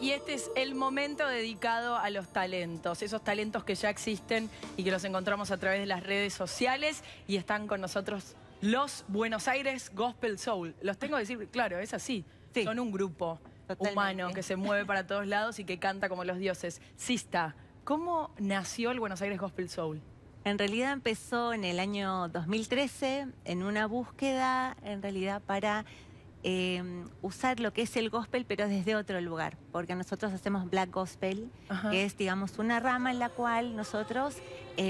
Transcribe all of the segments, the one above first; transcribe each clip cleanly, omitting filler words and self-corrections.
y este es el momento dedicado a los talentos, esos talentos que ya existen y que los encontramos a través de las redes sociales, y están con nosotros los Buenos Aires Gospel Soul. Los tengo que decir, claro, es así. Sí. Son un grupo humano que se mueve para todos lados y que canta como los dioses. Sista, ¿cómo nació el Buenos Aires Gospel Soul? En realidad empezó en el año 2013 en una búsqueda, en realidad, para usar lo que es el gospel, pero desde otro lugar, porque nosotros hacemos black gospel, que es, digamos, una rama en la cual nosotros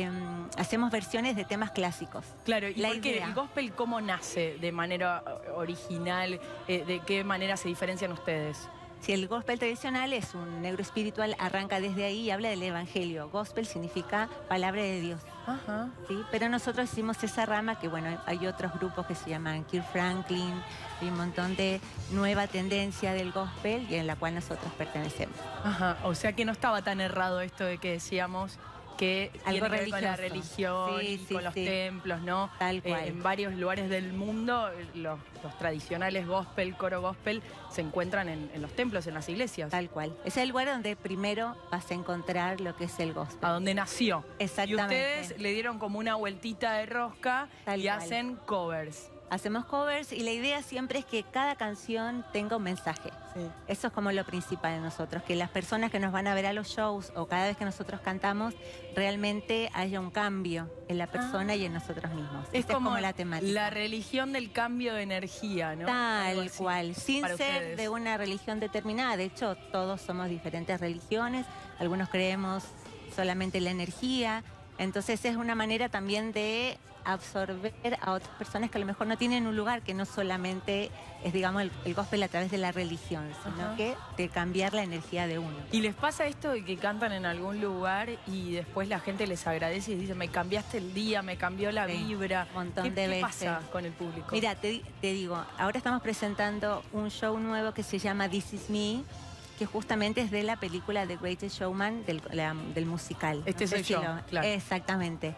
hacemos versiones de temas clásicos. Claro, ¿y por qué el gospel cómo nace de manera original? ¿De qué manera se diferencian ustedes? Si el gospel tradicional es un negro espiritual, arranca desde ahí y habla del evangelio. Gospel significa palabra de Dios. ¿Sí? Pero nosotros hicimos esa rama que, bueno, hay otros grupos que se llaman Kirk Franklin, hay un montón de nueva tendencia del gospel y en la cual nosotros pertenecemos. O sea que no estaba tan errado esto de que decíamos que algo tiene que ver con la religión y con los templos, ¿no? Tal cual. En varios lugares del mundo, los tradicionales gospel, coro gospel, se encuentran en los templos, en las iglesias. Tal cual. Ese es el lugar donde primero vas a encontrar lo que es el gospel. A donde nació. Exactamente. Y ustedes le dieron como una vueltita de rosca y hacen covers. Hacemos covers y la idea siempre es que cada canción tenga un mensaje. Eso es como lo principal de nosotros, que las personas que nos van a ver a los shows o cada vez que nosotros cantamos, realmente haya un cambio en la persona y en nosotros mismos. Es como la temática. La religión del cambio de energía, ¿no? Tal cual, sin ser de una religión determinada. De hecho, todos somos diferentes religiones, algunos creemos solamente en la energía. Entonces es una manera también de absorber a otras personas que a lo mejor no tienen un lugar, que no solamente es, digamos, el gospel a través de la religión, sino que de cambiar la energía de uno. ¿Y les pasa esto de que cantan en algún lugar y después la gente les agradece y dice, me cambiaste el día, me cambió la vibra? Un montón de veces. ¿Qué pasa con el público? Mira, te digo, ahora estamos presentando un show nuevo que se llama This Is Me, que justamente es de la película The Greatest Showman, del musical. Soy yo, claro. Exactamente.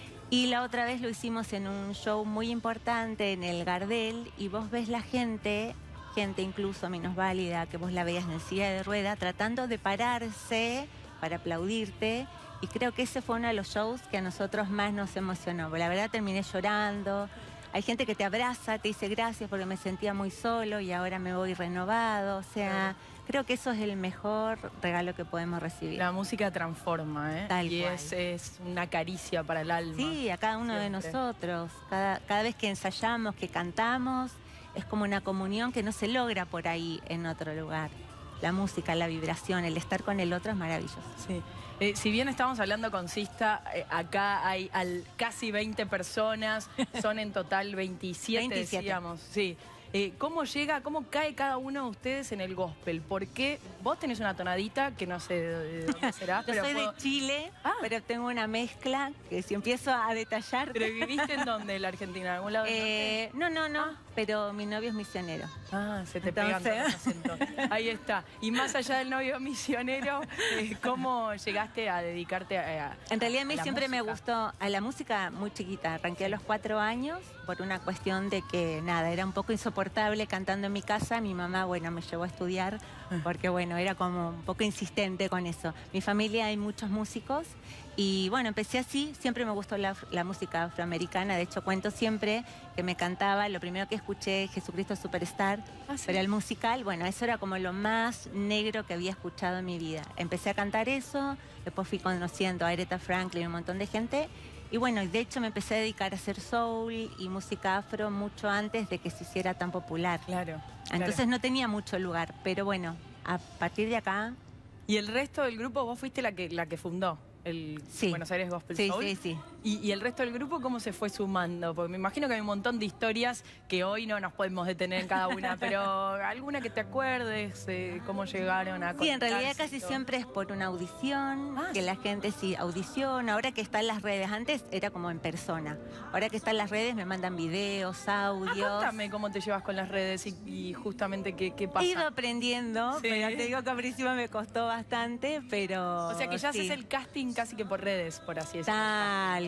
Y la otra vez lo hicimos en un show muy importante en el Gardel, y vos ves la gente incluso minusválida, que vos la veías en silla de rueda, tratando de pararse para aplaudirte, y creo que ese fue uno de los shows que a nosotros más nos emocionó. La verdad terminé llorando. Hay gente que te abraza, te dice gracias porque me sentía muy solo y ahora me voy renovado. O sea, creo que eso es el mejor regalo que podemos recibir. La música transforma, ¿eh? Tal cual. Es una caricia para el alma. Sí, a cada uno de nosotros. Cada vez que ensayamos, que cantamos, es como una comunión que no se logra por ahí en otro lugar. La música, la vibración, el estar con el otro es maravilloso. Sí. Si bien estamos hablando con Sista, acá hay casi 20 personas, son en total 27, decíamos. Sí. ¿Cómo cae cada uno de ustedes en el gospel? Porque vos tenés una tonadita que no sé de dónde será. Yo soy de Chile, pero tengo una mezcla que si empiezo a detallar... ¿Pero viviste en dónde, en la Argentina? ¿En algún lado del norte? No, pero mi novio es misionero. Se te pegan los acentos. Ahí está. Y más allá del novio misionero, ¿cómo llegaste a dedicarte a En realidad a mí siempre me gustó a la música muy chiquita. Arranqué a los 4 años por una cuestión de que, nada, era un poco insoportable cantando en mi casa. Mi mamá, bueno, me llevó a estudiar porque, bueno, era como un poco insistente con eso. Mi familia hay muchos músicos y, bueno, empecé así. Siempre me gustó la música afroamericana. De hecho, cuento siempre que me cantaba. Lo primero que escuché, Jesucristo Superstar, pero el musical, bueno, eso era como lo más negro que había escuchado en mi vida. Empecé a cantar eso, después fui conociendo a Aretha Franklin y un montón de gente. Y bueno, de hecho me empecé a dedicar a hacer soul y música afro mucho antes de que se hiciera tan popular. Claro. Entonces no tenía mucho lugar, pero bueno, a partir de acá... ¿Y el resto del grupo, vos fuiste la que fundó el Buenos Aires Gospel Soul? Sí. ¿Y el resto del grupo cómo se fue sumando? Porque me imagino que hay un montón de historias que hoy no nos podemos detener en cada una, pero alguna que te acuerdes, cómo llegaron a conectarse. Sí, en realidad casi siempre es por una audición, que la gente audiciona. Ahora que están las redes, antes era como en persona. Ahora que están las redes me mandan videos, audios. Cuéntame cómo te llevas con las redes y justamente qué pasa. He ido aprendiendo, pero te digo que al principio me costó bastante, pero... O sea que ya haces el casting casi que por redes, por así decirlo. Tal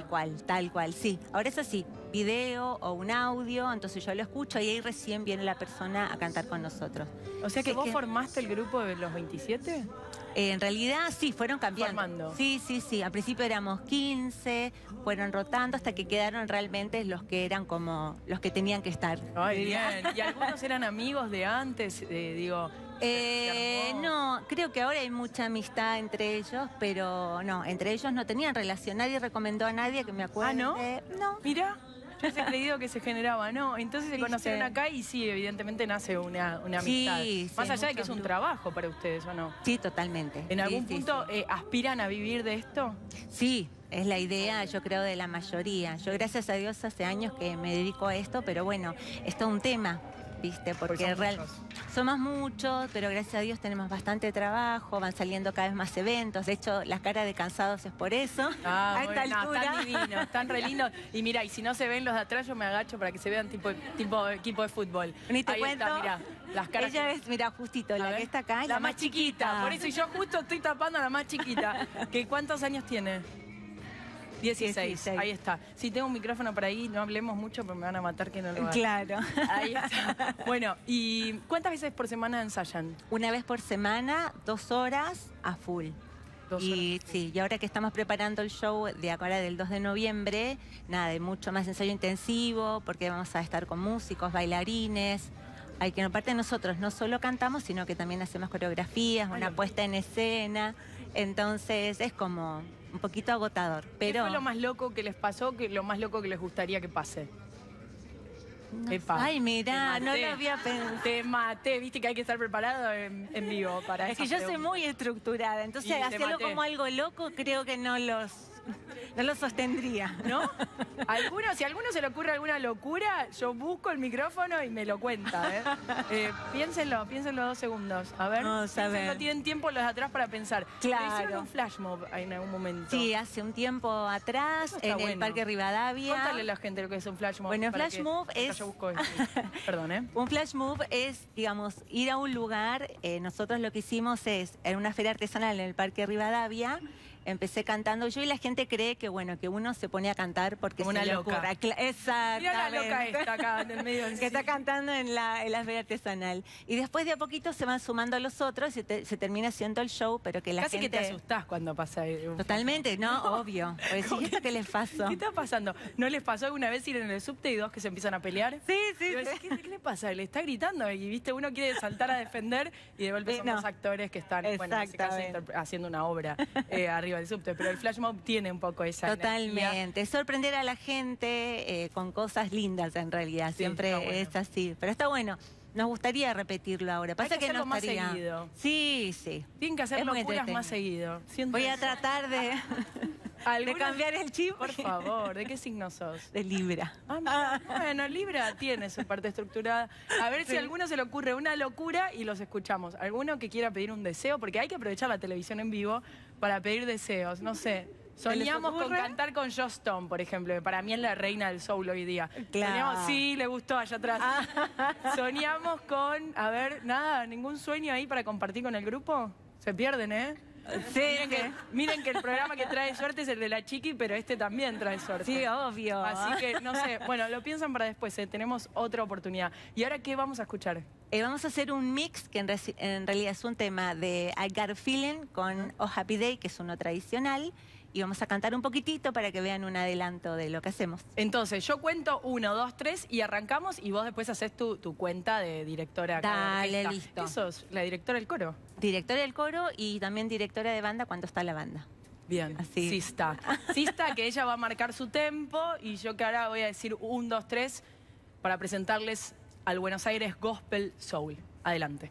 tal cual, sí. Ahora es así, video o un audio, entonces yo lo escucho y ahí recién viene la persona a cantar con nosotros. O sea que vos formaste el grupo de los 27. En realidad sí, fueron cambiando. Formando. Sí, sí, sí. Al principio éramos 15, fueron rotando hasta que quedaron realmente los que eran como los que tenían que estar. Ay, bien. ¿Y algunos eran amigos de antes? Digo... No, creo que ahora hay mucha amistad entre ellos, pero no, entre ellos no tenían relación. Nadie recomendó a nadie que me acuerde. ¿Ah, no? No. Mira, yo he creído que se generaba, ¿no? Entonces se conocieron acá y sí, evidentemente nace una amistad. Sí, Más sí, allá de que es un trabajo para ustedes, ¿o no? Sí, totalmente. ¿En algún sí, punto aspiran a vivir de esto? Sí, es la idea, yo creo, de la mayoría. Yo, gracias a Dios, hace años que me dedico a esto, pero bueno, es todo un tema, ¿viste? Porque somos muchos, pero gracias a Dios tenemos bastante trabajo, van saliendo cada vez más eventos. De hecho, las caras de cansados es por eso. Ah, a esta altura. están divinos, están re lindos. Y mira, y si no se ven los de atrás, yo me agacho para que se vean tipo equipo de fútbol. Ni te Ahí cuento. está, mirá, las caras. Ella es, mira, justito, la que está acá es la más chiquita. Por eso yo justo estoy tapando a la más chiquita. ¿Cuántos años tiene? 16, ahí está. Si tengo un micrófono por ahí, no hablemos mucho, pero me van a matar que no lo haga. Claro. Ahí está. Bueno, ¿y cuántas veces por semana ensayan? Una vez por semana, 2 horas a full. Y sí, y ahora que estamos preparando el show de ahora del 2 de noviembre, nada, de mucho más ensayo intensivo, porque vamos a estar con músicos, bailarines. Hay que, aparte de nosotros, no solo cantamos, sino que también hacemos coreografías, una puesta en escena. Entonces es como un poquito agotador. Pero... ¿Qué fue lo más loco que les pasó, lo más loco que les gustaría que pase? No, Epa, ay, mirá, no lo había pensado. Te maté, viste que hay que estar preparado en vivo para eso. Es que yo soy muy estructurada, entonces hacerlo como algo loco creo que no lo sostendría. ¿No? Si a alguno se le ocurre alguna locura, yo busco el micrófono y me lo cuenta, ¿eh? Piénsenlo 2 segundos. A ver, no tienen tiempo los de atrás para pensar. Claro. ¿Hicieron un flash mob en algún momento? Sí, hace un tiempo atrás, en el Parque Rivadavia. Contale a la gente lo que es un flash mob. Bueno, flash mob es... Perdón, ¿eh? Un flash mob es, digamos, ir a un lugar. Nosotros lo que hicimos es, en una feria artesanal en el Parque Rivadavia, empecé cantando yo y la gente cree que, bueno, que uno se pone a cantar porque como una loca. Exactamente. Mira la loca esta acá en el medio del que está cantando en la feria artesanal. Y después de a poquito se van sumando los otros y se termina haciendo el show, pero que la Casi gente... que te asustás cuando pasa. Totalmente, no, obvio. Pues, ¿y esto qué les pasó? ¿Qué está pasando? ¿No les pasó alguna vez ir en el subte y 2 que se empiezan a pelear? Sí, sí, sí. ¿Qué le pasa? Le está gritando y, viste, uno quiere saltar a defender y de golpe son los actores que están, bueno, en ese caso, haciendo una obra arriba del subte. Pero el flash mob tiene un poco esa Totalmente. energía. Sorprender a la gente con cosas lindas, en realidad. Sí, siempre es así. Pero está bueno. Nos gustaría repetirlo ahora. Pasa que no más seguido. Sí, sí. Tienen que hacer locuras más seguido. Voy a tratar de cambiar el chip. Por favor, ¿de qué signo sos? De Libra. Bueno, Libra tiene su parte estructurada. A ver si a alguno se le ocurre una locura y los escuchamos. ¿Alguno que quiera pedir un deseo? Porque hay que aprovechar la televisión en vivo para pedir deseos. No sé. Soñamos con cantar con Joss Stone, por ejemplo, que para mí es la reina del soul hoy día. Claro. Soñamos, sí, le gustó allá atrás. Soñamos con, a ver, nada, ningún sueño ahí para compartir con el grupo. Se pierden, ¿eh? Sí, miren que el programa que trae suerte es el de la Chiqui, pero este también trae suerte. Sí, obvio. Así que, no sé, bueno, lo piensan para después, tenemos otra oportunidad. ¿Y ahora qué vamos a escuchar? Vamos a hacer un mix que en realidad es un tema de I Got a Feeling con Oh Happy Day, que es uno tradicional. Y vamos a cantar un poquitito para que vean un adelanto de lo que hacemos. Entonces, yo cuento 1, 2, 3 y arrancamos y vos después haces tu cuenta de directora. Dale, listo. ¿Qué sos? ¿La directora del coro? Directora del coro y también directora de banda cuando está la banda. Bien, así. Sista. Sista, que ella va a marcar su tempo y yo que ahora voy a decir 1, 2, 3 para presentarles al Buenos Aires Gospel Soul. Adelante.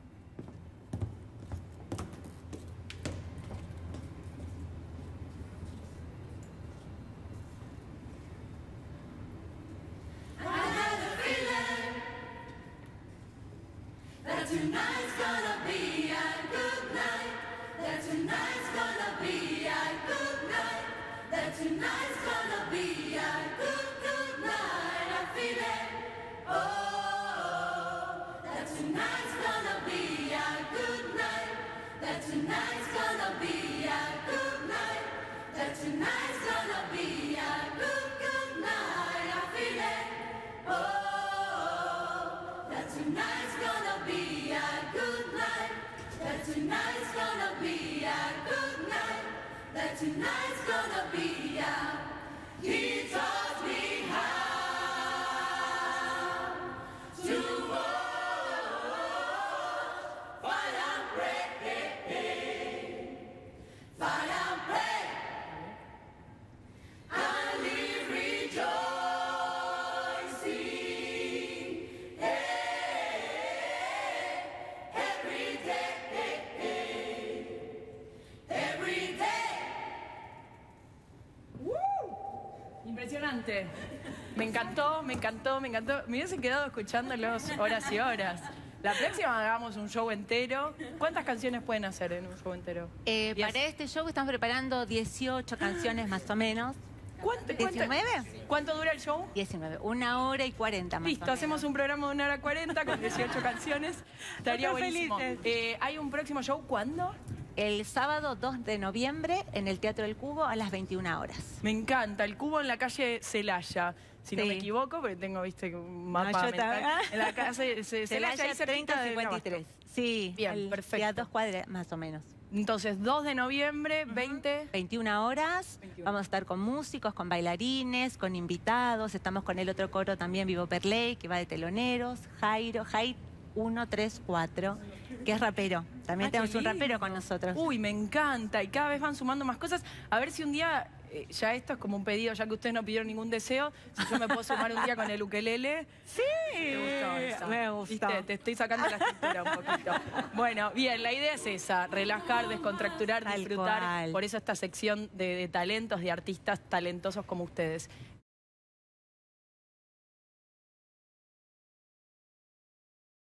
Tonight's gonna be a good night. That tonight's gonna be a good night. That tonight's gonna be a good night. I feel it. Oh, that tonight's gonna be a good night. That tonight's gonna be a good night. That tonight's gonna be a tonight's gonna be out. He taught me how to walk, fight and pray, fight and pray, and live rejoicing every day, every day. Impresionante. Me encantó, me encantó, me encantó. Me hubiese quedado escuchándolos horas y horas. La próxima hagamos un show entero. ¿Cuántas canciones pueden hacer en un show entero? Para este show estamos preparando 18 canciones más o menos. ¿Cuánto dura el show? 19, 1 hora y 40 más Listo, o menos. hacemos un programa de 1 hora 40 con 18 canciones. Estaría Nosotros buenísimo. felices. ¿Hay un próximo show cuándo? El sábado 2 de noviembre en el Teatro del Cubo a las 21 horas. Me encanta, el Cubo en la calle Celaya. Si no Sí. me equivoco, porque tengo, viste, un mapa yo mental. también. En la calle Celaya, ahí cerquita de 3053. Sí, Bien, perfecto. A 2 cuadras más o menos. Entonces, 2 de noviembre, 20. 21 horas. 21. Vamos a estar con músicos, con bailarines, con invitados. Estamos con el otro coro también, Vivo Perley, que va de teloneros. Jairo, Jai 134, que es rapero. También tenemos qué un rapero lindo. con nosotros. Uy, me encanta. Y cada vez van sumando más cosas. A ver si un día, ya esto es como un pedido, ya que ustedes no pidieron ningún deseo, si yo me puedo sumar un día con el ukelele. Sí, Me gustó eso. me gustó. ¿Viste? Te estoy sacando la estructura un poquito. Bueno, bien, la idea es esa, relajar, descontracturar, Tal disfrutar. cual. Por eso esta sección de talentos, de artistas talentosos como ustedes.